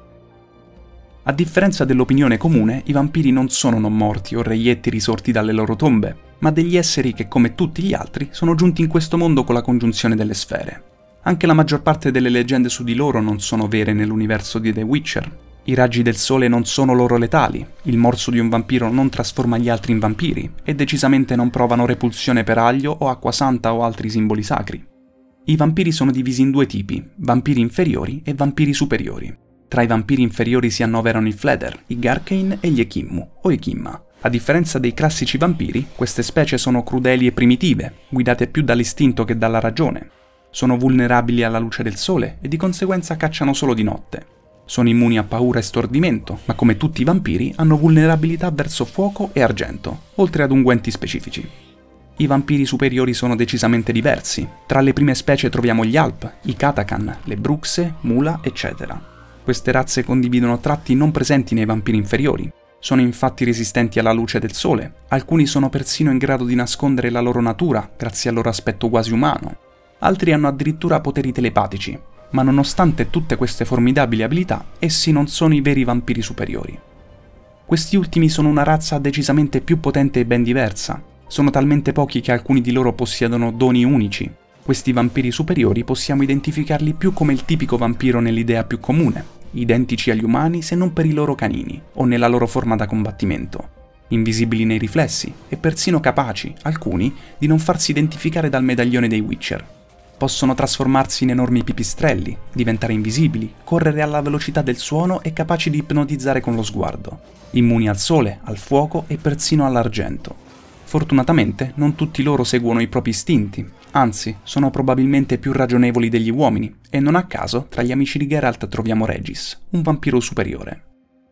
A differenza dell'opinione comune, i vampiri non sono non morti o reietti risorti dalle loro tombe, ma degli esseri che, come tutti gli altri, sono giunti in questo mondo con la congiunzione delle sfere. Anche la maggior parte delle leggende su di loro non sono vere nell'universo di The Witcher. I raggi del sole non sono loro letali, il morso di un vampiro non trasforma gli altri in vampiri, e decisamente non provano repulsione per aglio o acqua santa o altri simboli sacri. I vampiri sono divisi in due tipi, vampiri inferiori e vampiri superiori. Tra i vampiri inferiori si annoverano i Fleder, i Garkane e gli Ekimmu, o Ekimma. A differenza dei classici vampiri, queste specie sono crudeli e primitive, guidate più dall'istinto che dalla ragione. Sono vulnerabili alla luce del sole e di conseguenza cacciano solo di notte. Sono immuni a paura e stordimento, ma come tutti i vampiri hanno vulnerabilità verso fuoco e argento, oltre ad unguenti specifici. I vampiri superiori sono decisamente diversi. Tra le prime specie troviamo gli Alp, i Katakan, le Bruxe, Mula, eccetera. Queste razze condividono tratti non presenti nei vampiri inferiori. Sono infatti resistenti alla luce del sole, alcuni sono persino in grado di nascondere la loro natura grazie al loro aspetto quasi umano. Altri hanno addirittura poteri telepatici, ma nonostante tutte queste formidabili abilità, essi non sono i veri vampiri superiori. Questi ultimi sono una razza decisamente più potente e ben diversa. Sono talmente pochi che alcuni di loro possiedono doni unici. Questi vampiri superiori possiamo identificarli più come il tipico vampiro nell'idea più comune, identici agli umani se non per i loro canini, o nella loro forma da combattimento, invisibili nei riflessi e persino capaci, alcuni, di non farsi identificare dal medaglione dei Witcher. Possono trasformarsi in enormi pipistrelli, diventare invisibili, correre alla velocità del suono e capaci di ipnotizzare con lo sguardo, immuni al sole, al fuoco e persino all'argento. Fortunatamente non tutti loro seguono i propri istinti, anzi sono probabilmente più ragionevoli degli uomini, e non a caso tra gli amici di Geralt troviamo Regis, un vampiro superiore.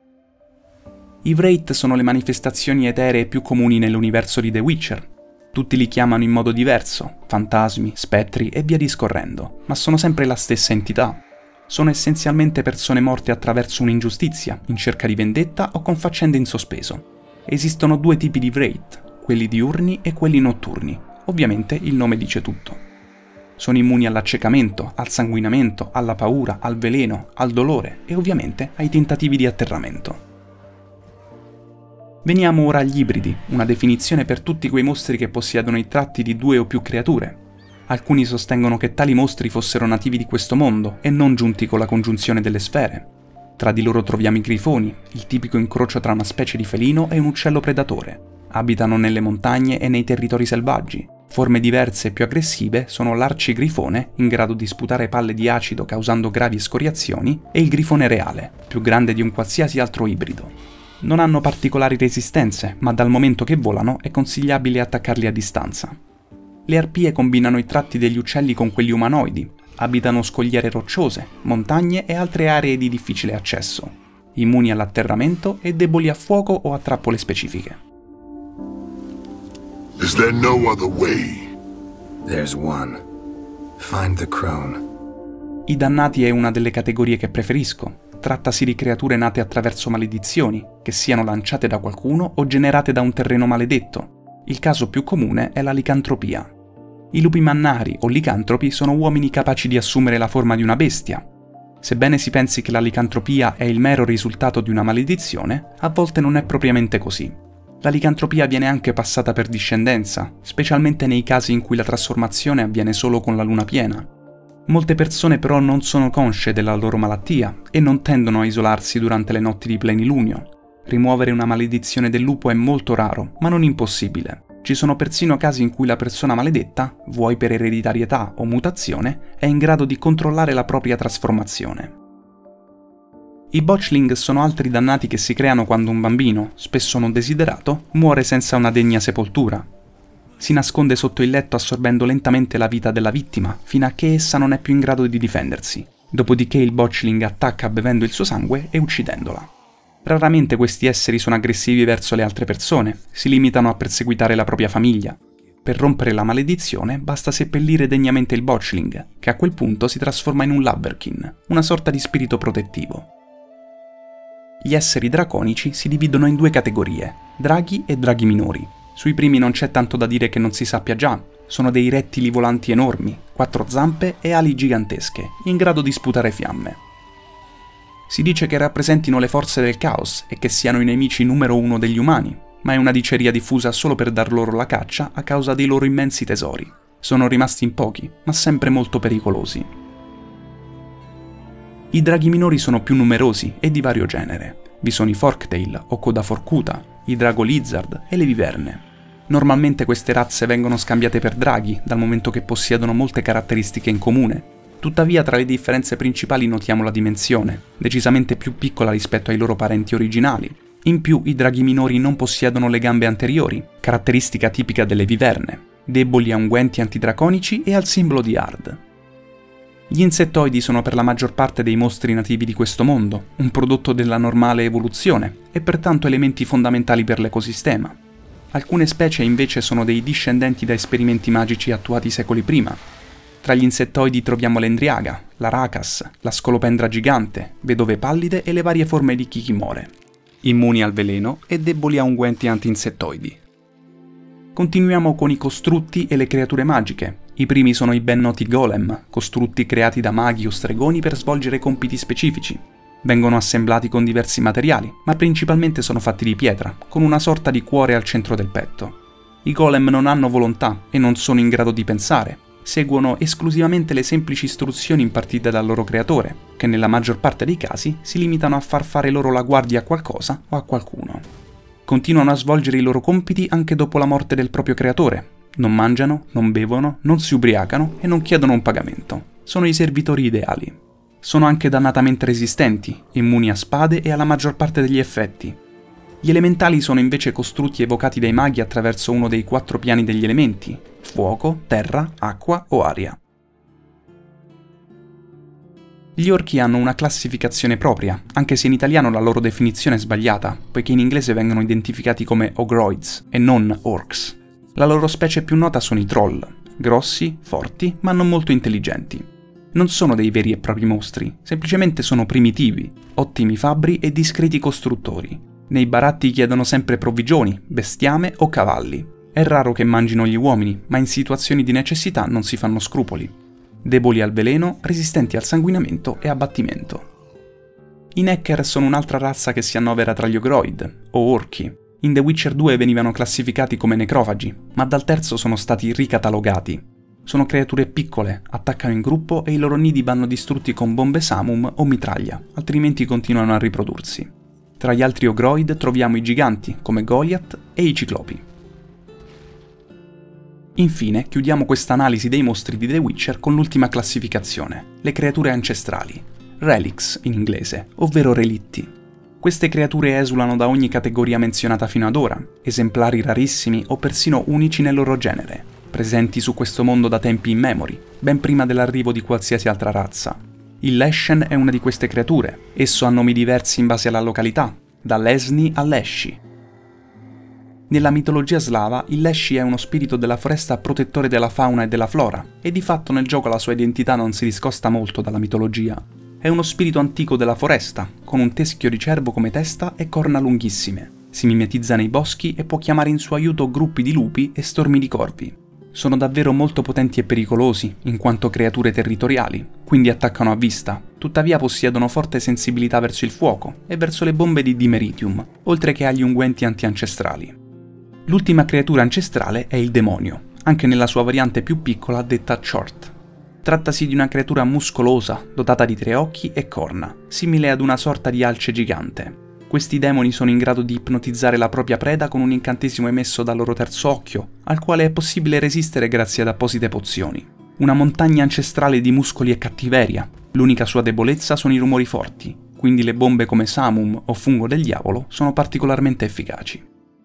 I Wraith sono le manifestazioni eteree più comuni nell'universo di The Witcher. Tutti li chiamano in modo diverso, fantasmi, spettri e via discorrendo, ma sono sempre la stessa entità. Sono essenzialmente persone morte attraverso un'ingiustizia, in cerca di vendetta o con faccende in sospeso. Esistono due tipi di Wraith, quelli diurni e quelli notturni. Ovviamente il nome dice tutto. Sono immuni all'accecamento, al sanguinamento, alla paura, al veleno, al dolore e ovviamente ai tentativi di atterramento. Veniamo ora agli ibridi, una definizione per tutti quei mostri che possiedono i tratti di due o più creature. Alcuni sostengono che tali mostri fossero nativi di questo mondo e non giunti con la congiunzione delle sfere. Tra di loro troviamo i grifoni, il tipico incrocio tra una specie di felino e un uccello predatore. Abitano nelle montagne e nei territori selvaggi. Forme diverse e più aggressive sono l'arcigrifone, in grado di sputare palle di acido causando gravi escoriazioni, e il grifone reale, più grande di un qualsiasi altro ibrido. Non hanno particolari resistenze, ma dal momento che volano è consigliabile attaccarli a distanza. Le arpie combinano i tratti degli uccelli con quelli umanoidi, abitano scogliere rocciose, montagne e altre aree di difficile accesso, immuni all'atterramento e deboli a fuoco o a trappole specifiche. Is there no other way? There's one. Find the crone. I dannati è una delle categorie che preferisco. Trattasi di creature nate attraverso maledizioni, che siano lanciate da qualcuno o generate da un terreno maledetto. Il caso più comune è la licantropia. I lupi mannari o licantropi sono uomini capaci di assumere la forma di una bestia. Sebbene si pensi che la licantropia è il mero risultato di una maledizione, a volte non è propriamente così. La licantropia viene anche passata per discendenza, specialmente nei casi in cui la trasformazione avviene solo con la luna piena. Molte persone però non sono consce della loro malattia e non tendono a isolarsi durante le notti di plenilunio. Rimuovere una maledizione del lupo è molto raro, ma non impossibile. Ci sono persino casi in cui la persona maledetta, vuoi per ereditarietà o mutazione, è in grado di controllare la propria trasformazione. I botchling sono altri dannati che si creano quando un bambino, spesso non desiderato, muore senza una degna sepoltura. Si nasconde sotto il letto assorbendo lentamente la vita della vittima, fino a che essa non è più in grado di difendersi. Dopodiché il botchling attacca bevendo il suo sangue e uccidendola. Raramente questi esseri sono aggressivi verso le altre persone, si limitano a perseguitare la propria famiglia. Per rompere la maledizione basta seppellire degnamente il botchling, che a quel punto si trasforma in un Lubberkin, una sorta di spirito protettivo. Gli esseri draconici si dividono in due categorie, draghi e draghi minori. Sui primi non c'è tanto da dire che non si sappia già, sono dei rettili volanti enormi, quattro zampe e ali gigantesche, in grado di sputare fiamme. Si dice che rappresentino le forze del caos e che siano i nemici numero uno degli umani, ma è una diceria diffusa solo per dar loro la caccia a causa dei loro immensi tesori. Sono rimasti in pochi, ma sempre molto pericolosi. I draghi minori sono più numerosi e di vario genere. Vi sono i Forktail o Coda Forcuta, i Drago Lizard e le Viverne. Normalmente queste razze vengono scambiate per draghi, dal momento che possiedono molte caratteristiche in comune. Tuttavia tra le differenze principali notiamo la dimensione, decisamente più piccola rispetto ai loro parenti originali. In più i draghi minori non possiedono le gambe anteriori, caratteristica tipica delle viverne, deboli a unguenti antidraconici e al simbolo di Ard. Gli insettoidi sono per la maggior parte dei mostri nativi di questo mondo, un prodotto della normale evoluzione e pertanto elementi fondamentali per l'ecosistema. Alcune specie invece sono dei discendenti da esperimenti magici attuati secoli prima. Tra gli insettoidi troviamo l'endriaga, la racas, la scolopendra gigante, vedove pallide e le varie forme di chikimore, immuni al veleno e deboli a unguenti anti-insettoidi. Continuiamo con i costrutti e le creature magiche. I primi sono i ben noti golem, costrutti creati da maghi o stregoni per svolgere compiti specifici. Vengono assemblati con diversi materiali, ma principalmente sono fatti di pietra, con una sorta di cuore al centro del petto. I golem non hanno volontà e non sono in grado di pensare. Seguono esclusivamente le semplici istruzioni impartite dal loro creatore, che nella maggior parte dei casi si limitano a far fare loro la guardia a qualcosa o a qualcuno. Continuano a svolgere i loro compiti anche dopo la morte del proprio creatore. Non mangiano, non bevono, non si ubriacano e non chiedono un pagamento. Sono i servitori ideali. Sono anche dannatamente resistenti, immuni a spade e alla maggior parte degli effetti. Gli elementali sono invece costrutti evocati dai maghi attraverso uno dei quattro piani degli elementi: fuoco, terra, acqua o aria. Gli orchi hanno una classificazione propria, anche se in italiano la loro definizione è sbagliata, poiché in inglese vengono identificati come ogroids e non orcs. La loro specie più nota sono i troll, grossi, forti, ma non molto intelligenti. Non sono dei veri e propri mostri, semplicemente sono primitivi, ottimi fabbri e discreti costruttori. Nei baratti chiedono sempre provvigioni, bestiame o cavalli. È raro che mangino gli uomini, ma in situazioni di necessità non si fanno scrupoli. Deboli al veleno, resistenti al sanguinamento e abbattimento. I Necker sono un'altra razza che si annovera tra gli ogroid, o orchi. In The Witcher due venivano classificati come necrofagi, ma dal terzo sono stati ricatalogati. Sono creature piccole, attaccano in gruppo e i loro nidi vanno distrutti con bombe Samum o mitraglia, altrimenti continuano a riprodursi. Tra gli altri ogroid troviamo i giganti, come Goliath, e i ciclopi. Infine, chiudiamo questa analisi dei mostri di The Witcher con l'ultima classificazione, le creature ancestrali, relics in inglese, ovvero relitti. Queste creature esulano da ogni categoria menzionata fino ad ora, esemplari rarissimi o persino unici nel loro genere, presenti su questo mondo da tempi immemori, ben prima dell'arrivo di qualsiasi altra razza. Il Leshen è una di queste creature, esso ha nomi diversi in base alla località, da Lesni a Lesci. Nella mitologia slava, il Leshy è uno spirito della foresta protettore della fauna e della flora, e di fatto nel gioco la sua identità non si discosta molto dalla mitologia. È uno spirito antico della foresta, con un teschio di cervo come testa e corna lunghissime. Si mimetizza nei boschi e può chiamare in suo aiuto gruppi di lupi e stormi di corvi. Sono davvero molto potenti e pericolosi, in quanto creature territoriali, quindi attaccano a vista, tuttavia possiedono forte sensibilità verso il fuoco e verso le bombe di Dimeritium, oltre che agli unguenti anti-ancestrali. L'ultima creatura ancestrale è il demonio, anche nella sua variante più piccola detta Chort. Trattasi di una creatura muscolosa, dotata di tre occhi e corna, simile ad una sorta di alce gigante. Questi demoni sono in grado di ipnotizzare la propria preda con un incantesimo emesso dal loro terzo occhio, al quale è possibile resistere grazie ad apposite pozioni. Una montagna ancestrale di muscoli e cattiveria. L'unica sua debolezza sono i rumori forti, quindi le bombe come Samum o Fungo del Diavolo sono particolarmente efficaci.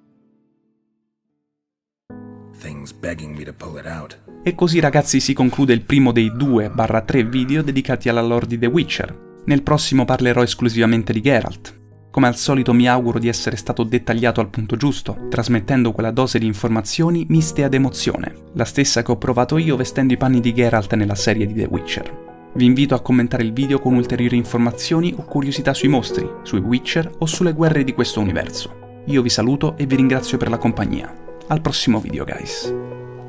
E così ragazzi si conclude il primo dei due tre video dedicati alla lore di The Witcher. Nel prossimo parlerò esclusivamente di Geralt. Come al solito mi auguro di essere stato dettagliato al punto giusto, trasmettendo quella dose di informazioni miste ad emozione, la stessa che ho provato io vestendo i panni di Geralt nella serie di The Witcher. Vi invito a commentare il video con ulteriori informazioni o curiosità sui mostri, sui Witcher o sulle guerre di questo universo. Io vi saluto e vi ringrazio per la compagnia. Al prossimo video, guys.